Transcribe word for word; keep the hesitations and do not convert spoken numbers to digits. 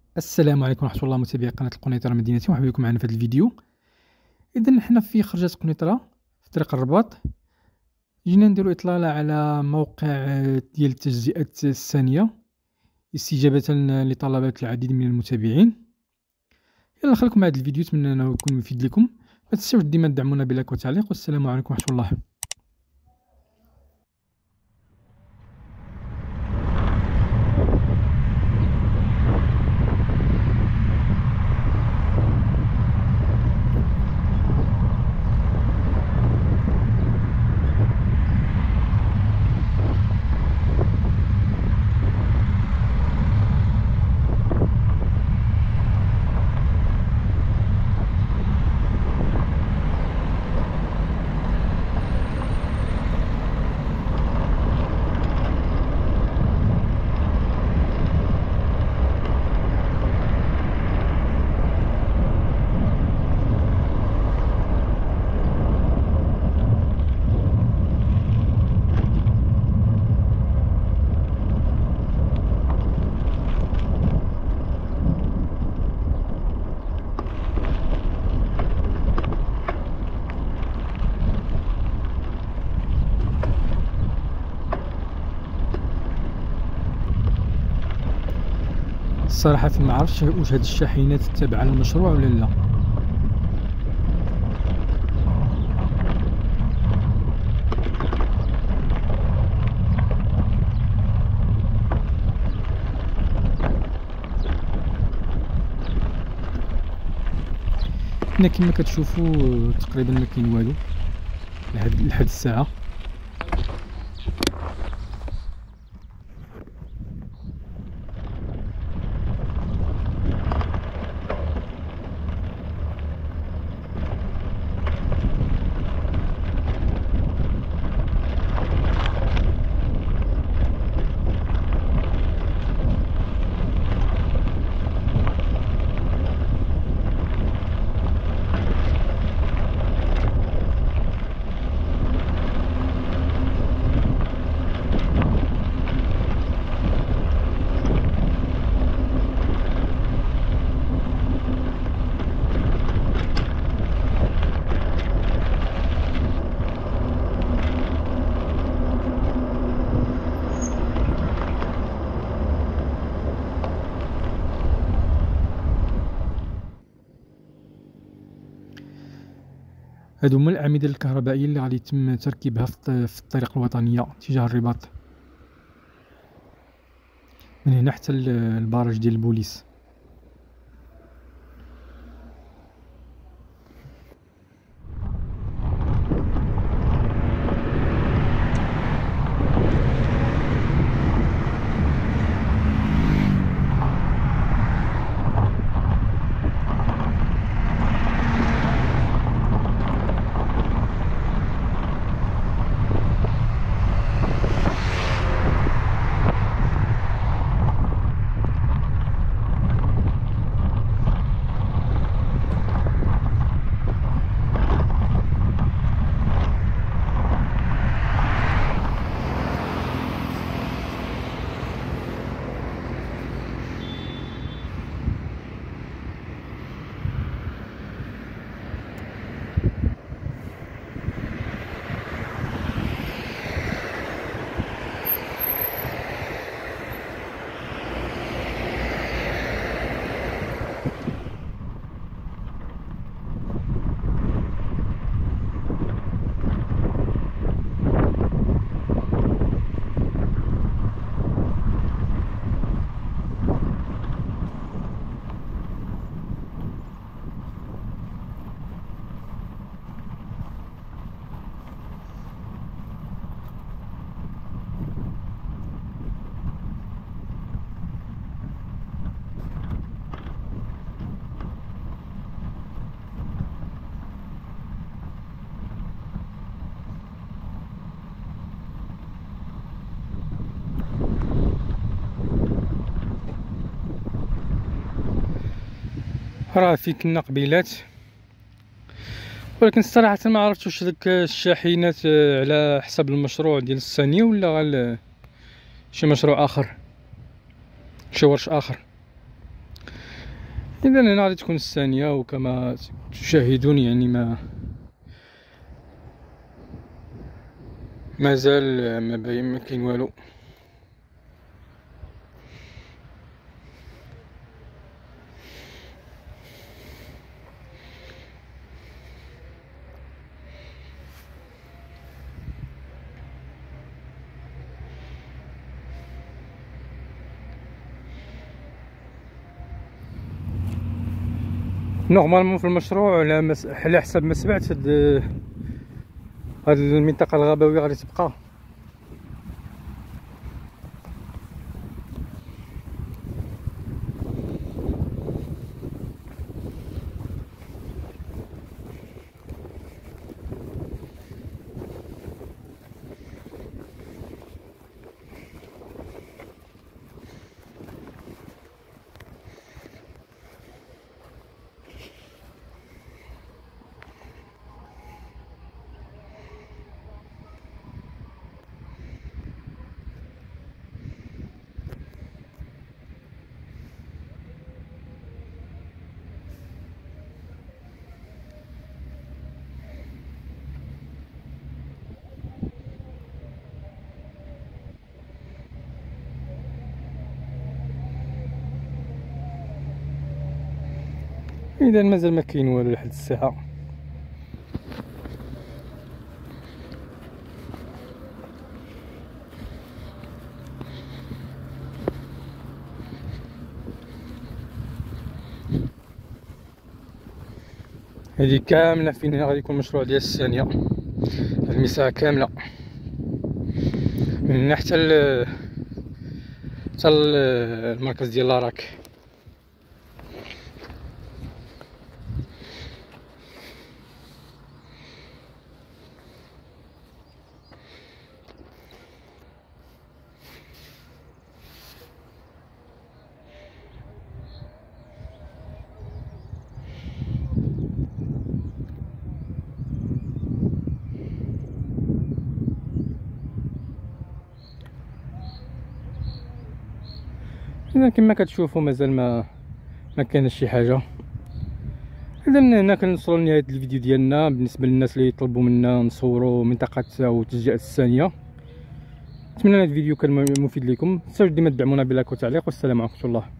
السلام عليكم ورحمة الله متابعي قناة القنيطرة مدينتي، مرحبا بكم معنا في هذا الفيديو. إذا حنا في خرجة قنيطرة في طريق الرباط، جينا نديرو إطلالة على موقع ديال التجزئة الثانية استجابة لطلبات العديد من المتابعين. يلا نخليكم مع هذا الفيديو، نتمنى أنه يكون مفيد لكم. ما تنساوش ديما تدعمونا بلايك وتعليق، والسلام عليكم ورحمة الله. الصراحة ما عرفتش واش هاد الشاحنات تابعة للمشروع ولا لا. هنا كما كتشوفوا تقريبا ما كاين والو لحد لحد الساعة. هادو هما الأعمدة الكهربائية اللي غادي يتم تركيبها في الطريق الوطنية اتجاه الرباط، من هنا حتى البارج ديال البوليس. راه فيك لنا قبيلات، ولكن صراحة ما عرفتش واش داك الشاحنات على حسب المشروع ديال الثانية ولا غير شي مشروع اخر، شي ورش اخر. إذا هنا غادي تكون الثانية، وكما تشاهدون يعني ما مازال ما باين ما كاين والو. نورمالمون في المشروع على مس... على حسب ما سمعت هاد هاد المنطقة الغابوية غادي تبقى. إذا مازال ما كاين والو لحد الساعة. هذه كاملة فين غادي يكون المشروع ديال الثانية، المساحة كاملة من هنا حتى ل حتى المركز ديال لاراك. إذا كما كتشوفوا مازال ما ما كانش شي حاجه. اذا هنا كنوصلوا لنهايه الفيديو ديالنا. بالنسبه للناس اللي يطلبوا منا نصوروا منطقه او تجزئه الثانيه، نتمنى هذا الفيديو كان مفيد لكم. تنساوش ديما تدعمونا بلايك وتعليق، والسلام عليكم ورحمه الله.